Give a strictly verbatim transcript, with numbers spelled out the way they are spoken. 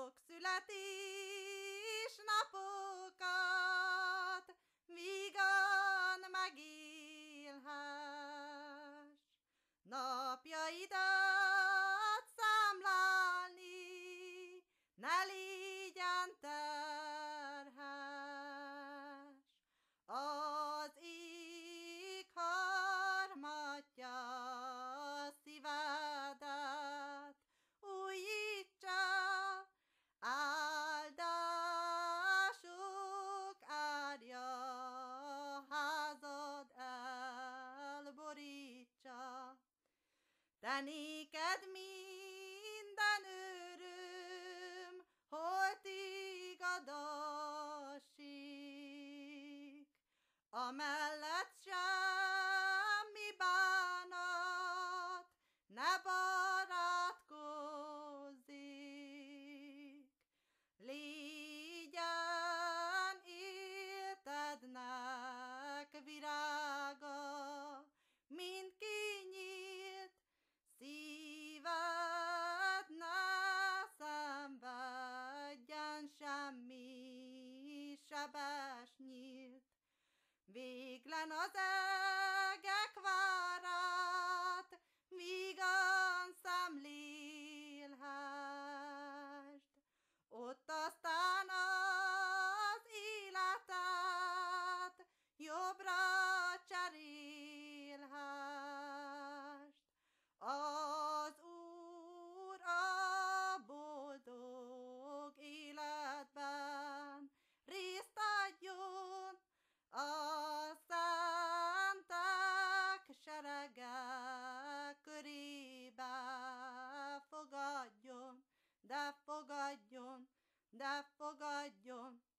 boldog születésnapokat, vígan megélhess. Napjaidat számlálni ne légyen terhes. Az ég harmatja szívedet, újítsa, áldások árja házad elborítsa. De néked minden öröm, hol téged assik, amellett semmi bánat ne barátkozzék. Légyen életednek virága, mint kinyílt szíved, ne szenvedjen semmi sebesnyit. Véglen az egek várát, vígan szemlélhessd. Ott aztán az életet jobbra cserélhessd. Az Úr a boldog életben részt adjon, a szentek serege körébe fogadjon, de fogadjon, de fogadjon.